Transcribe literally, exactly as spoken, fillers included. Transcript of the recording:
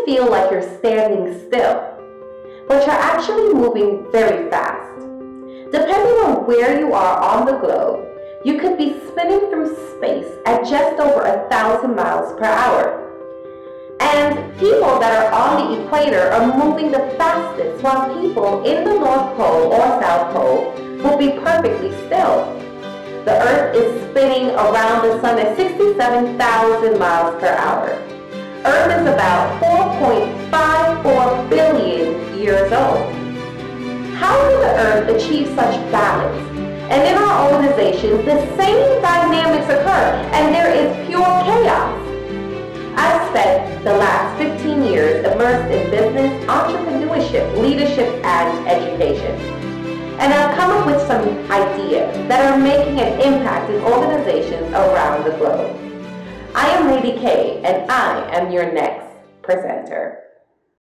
feel like you're standing still, but you're actually moving very fast. Depending on where you are on the globe, you could be spinning through space at just over a thousand miles per hour. And people that are on the equator are moving the fastest, while people in the North Pole or South Pole will be perfectly still. The Earth is spinning around the Sun at sixty-seven thousand miles per hour. Earth is about four point five four billion years old. How did the Earth achieve such balance? And in our organizations, the same dynamics occur, and there is pure chaos. I've spent the last fifteen years immersed in business, entrepreneurship, leadership, and education. And I've come up with some ideas that are making an impact in organizations around the globe. I am Lady K, and I am your next presenter.